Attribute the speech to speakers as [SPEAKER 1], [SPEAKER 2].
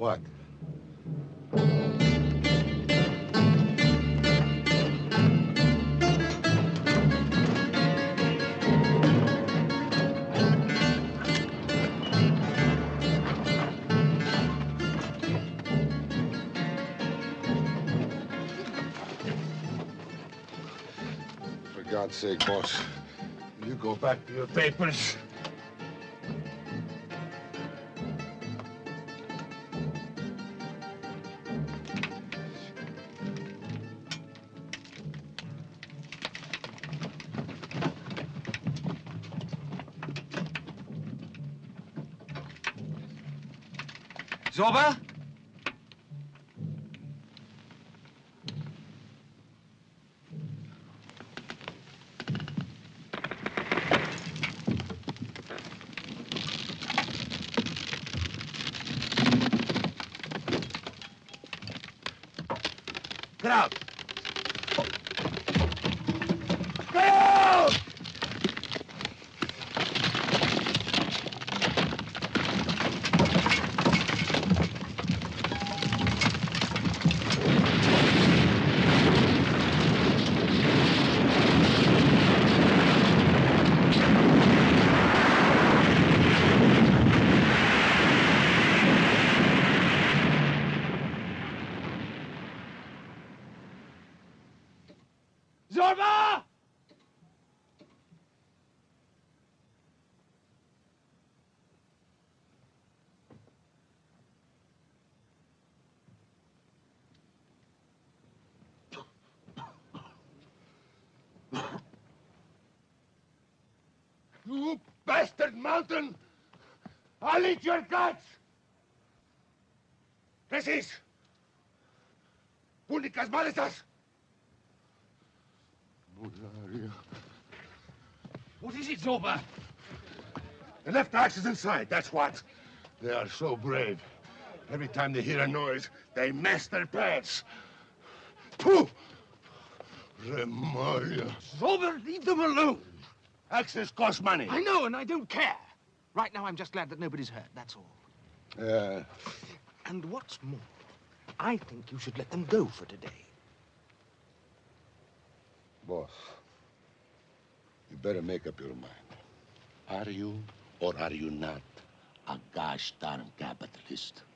[SPEAKER 1] What? For God's sake, boss, you go back to your papers.
[SPEAKER 2] Zorba? Get out! Get out! Zorba! You bastard mountain! I'll eat your guts! Precis! Únicas malezas! What is it, Zorba? The left axe is inside, that's what. They are so brave. Every time they hear a noise, they mess their pants. Pooh! Remoria.
[SPEAKER 3] Zorba, leave them alone.
[SPEAKER 1] Axes cost money.
[SPEAKER 3] I know, and I don't care. Right now, I'm just glad that nobody's hurt, that's all. And what's more, I think you should let them go for today.
[SPEAKER 1] Boss, you better make up your mind. Are you or are you not a gosh darn capitalist?